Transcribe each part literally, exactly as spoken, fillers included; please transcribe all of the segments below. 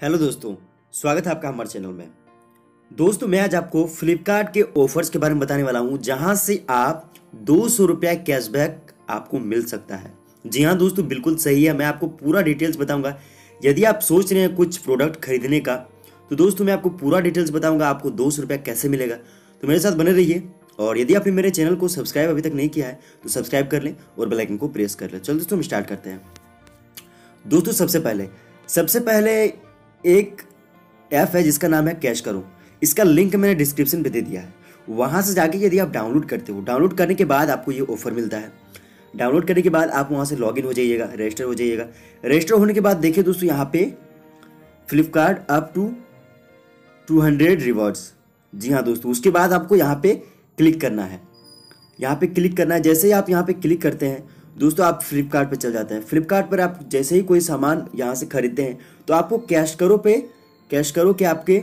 Hello दोस्तों, स्वागत है आपका हमारे चैनल में। दोस्तों मैं आज आपको फ्लिपकार्ट के ऑफर्स के बारे में बताने वाला हूं, जहां से आप दो सौ रुपया कैशबैक आपको मिल सकता है। जी हाँ दोस्तों, बिल्कुल सही है। मैं आपको पूरा डिटेल्स बताऊंगा। यदि आप सोच रहे हैं कुछ प्रोडक्ट खरीदने का, तो दोस्तों मैं आपको पूरा डिटेल्स बताऊंगा आपको दो सौ रुपया कैसे मिलेगा। तो मेरे साथ बने रहिए। और यदि आपने मेरे चैनल को सब्सक्राइब अभी तक नहीं किया है तो सब्सक्राइब कर लें और बेल आइकन को प्रेस कर लें। चलो दोस्तों हम स्टार्ट करते हैं। दोस्तों सबसे पहले सबसे पहले एक ऐप है जिसका नाम है कैश करो। इसका लिंक मैंने डिस्क्रिप्शन में दे दिया है। वहां से जाके यदि आप डाउनलोड करते हो, डाउनलोड करने के बाद आपको ये ऑफर मिलता है। डाउनलोड करने के बाद आप वहां से लॉगिन हो जाइएगा, रजिस्टर हो जाइएगा। रजिस्टर होने के बाद देखिए दोस्तों, यहाँ पे Flipkart up to two hundred rewards. जी हाँ दोस्तों, उसके बाद आपको यहाँ पे क्लिक करना है। यहाँ पे क्लिक करना है। जैसे ही आप यहाँ पे क्लिक करते हैं दोस्तों, आप फ्लिपकार्ट पे चल जाते हैं। फ्लिपकार्ट पर आप जैसे ही कोई सामान यहाँ से खरीदते हैं तो आपको कैश करो पे कैश करो के आपके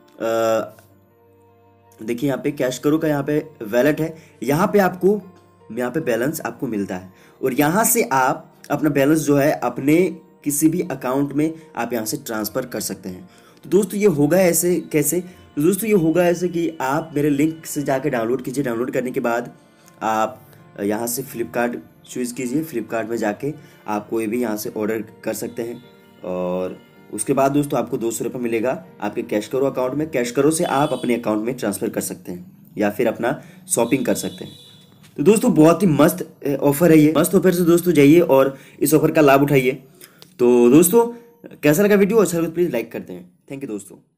देखिए यहाँ पे कैश करो का यहाँ पे वैलेट है। यहाँ पे आपको यहाँ पे बैलेंस आपको मिलता है और यहाँ से आप अपना बैलेंस जो है अपने किसी भी अकाउंट में आप यहाँ से ट्रांसफर कर सकते हैं। तो दोस्तों ये होगा ऐसे कैसे? तो दोस्तों ये होगा ऐसे कि आप मेरे लिंक से जाके डाउनलोड कीजिए। डाउनलोड करने के बाद आप यहाँ से फ्लिपकार्ट चूज़ कीजिए। फ्लिपकार्ट में जाके आप कोई भी यहाँ से ऑर्डर कर सकते हैं और उसके बाद दोस्तों आपको दो सौ रुपये मिलेगा आपके कैश करो अकाउंट में। कैश करो से आप अपने अकाउंट में ट्रांसफ़र कर सकते हैं या फिर अपना शॉपिंग कर सकते हैं। तो दोस्तों बहुत ही मस्त ऑफर है ये। मस्त ऑफर से दोस्तों जाइए और इस ऑफर का लाभ उठाइए। तो दोस्तों कैसा लगा वीडियो? अच्छा लगा तो प्लीज़ लाइक कर दें। थैंक यू दोस्तों।